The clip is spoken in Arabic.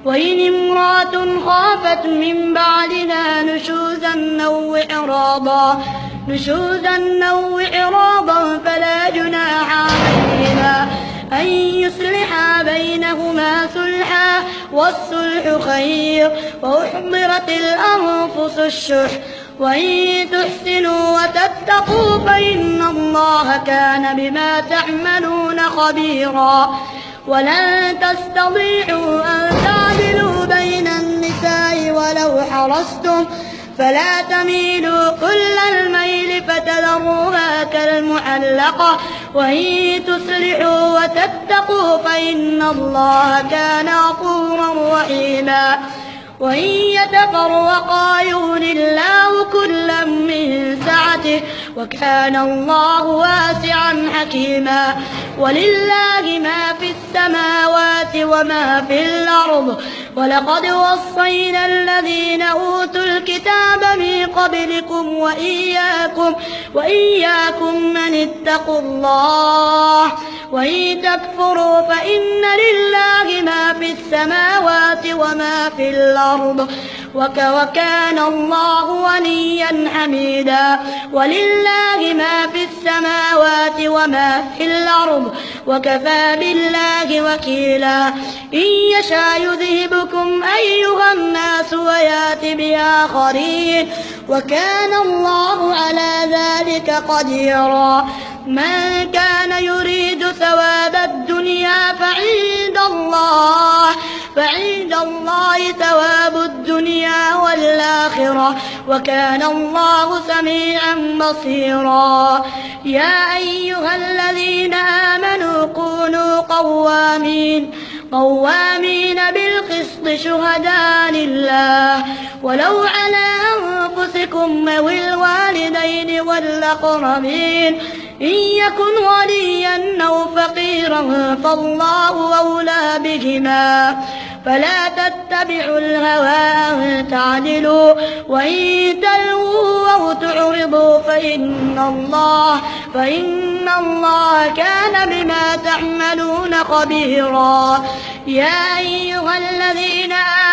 وإن امرأة خافت من بعدها نشوزا أو إعراضا فلا جناح عليهما أن يصلحا بينهما صلحا والصلح خير وأحضرت الأنفس الشح وإن تحسنوا وتتقوا فإن الله كان بما تعملون خبيرا. ولن تستطيعوا أن تعدلوا بين النساء ولو حرصتم فلا تميلوا كل الميل فتذروها كالمعلقة وإن تصلحوا وتتقوا فإن الله كان غفورا رحيما. وإن يتفرقا يغن الله كلا من سعته وكان الله واسعا حكيما. ولله ما في السماوات وما في الأرض ولقد وصينا الذين أوتوا الكتاب من قبلكم وإياكم من اتقوا الله. وإن تكفروا فإن لله ما في السماوات وما في الأرض وكان الله غنيا حميدا. ولله ما في السماوات وما في الأرض وكفى بالله وكيلا. إن يشاء يذهبكم أيها الناس ويأتي بآخرين وكان الله على ذلك قديرا. من كان يريد ثواب الدنيا فعند الله ثواب الدنيا والآخرة وكان الله سميعا بصيرا. يا أيها الذين آمنوا كونوا قوامين بالقسط شهداء لله ولو على أنفسكم أو الوالدين والأقربين إن يكن غنيا أو فقيرا فالله أولى بهما فلا تتبعوا الهوى أن تعدلوا وإن تلووا أو تعرضوا فإن الله كان بما تعملون خبيرا. يا أيها الذين